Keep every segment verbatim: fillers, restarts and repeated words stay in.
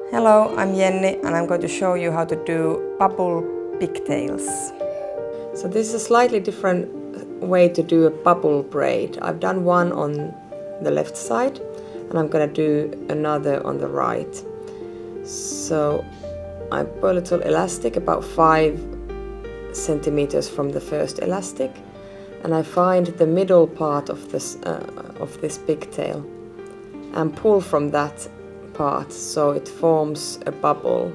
Hello, I'm Jenny and I'm going to show you how to do bubble pigtails. So this is a slightly different way to do a bubble braid. I've done one on the left side and I'm going to do another on the right. So I put a little elastic about five centimeters from the first elastic, and I find the middle part of this uh, of this pigtail and pull from that part so it forms a bubble.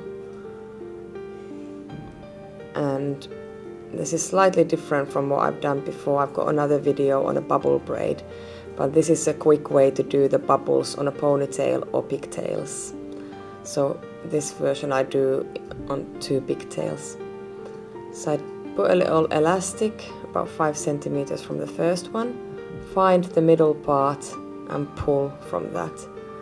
And this is slightly different from what I've done before. I've got another video on a bubble braid, but this is a quick way to do the bubbles on a ponytail or pigtails. So this version I do on two pigtails. So I put a little elastic about five centimeters from the first one, find the middle part and pull from that.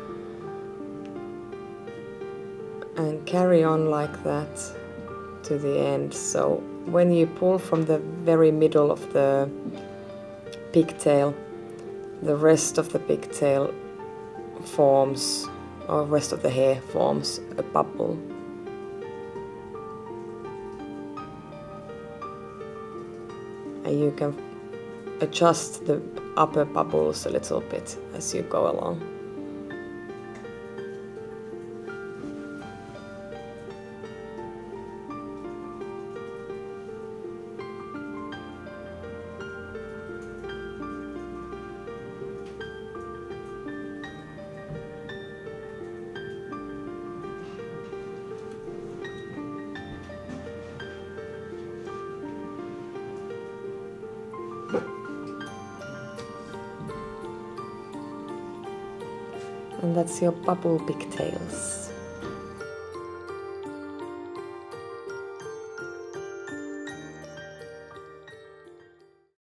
And carry on like that to the end. So when you pull from the very middle of the pigtail, the rest of the pigtail forms, or rest of the hair forms a bubble. And you can adjust the upper bubbles a little bit as you go along. And that's your bubble pigtails.